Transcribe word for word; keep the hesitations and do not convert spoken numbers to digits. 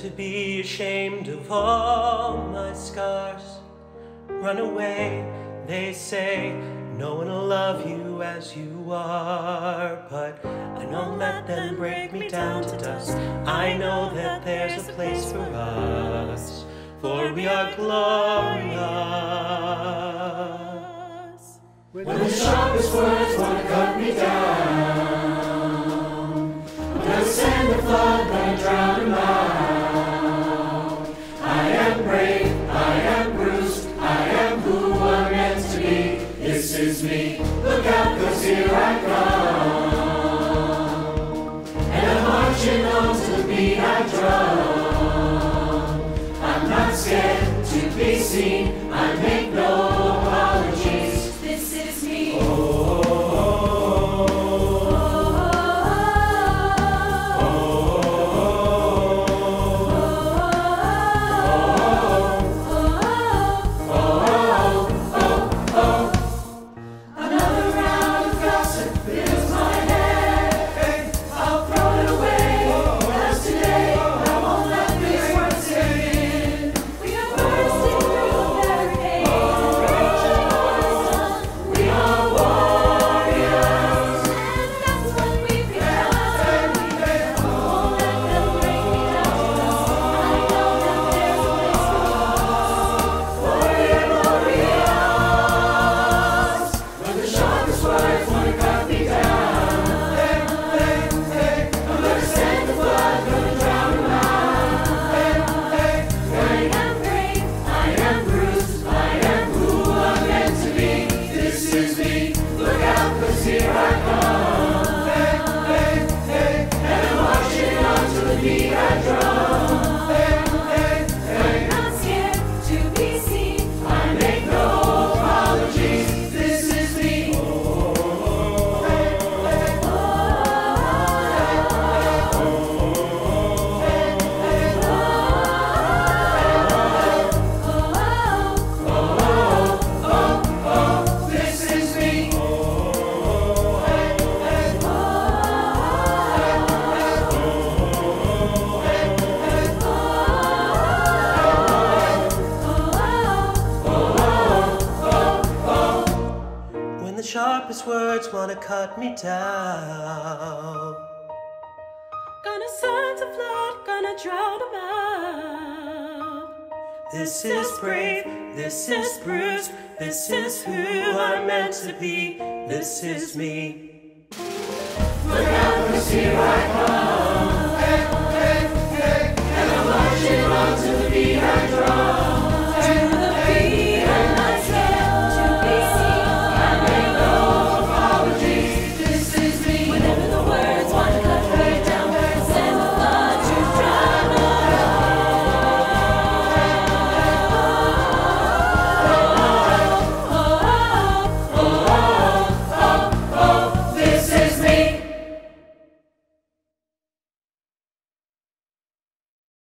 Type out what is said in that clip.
to be ashamed of all my scars. Run away, they say, no one will love you as you are. But I don't let them break me down to dust. I know that there's a place for us, for we are glorious. When the sharpest words want to cut me down, I'm gonna send the flood, gonna drown him out. I am brave, I am bruised, I am who I'm meant to be. This is me, look out, cause here I come. And I'm marching on to the beat I drum. I'm not scared to be seen, I make no apologies. This is me. Oh, oh, sharpest words wanna cut me down. Gonna send a flood, gonna drown them out. This is brave, this is bruised, this is who I'm meant to be. This is me. Look out, 'cause here I come.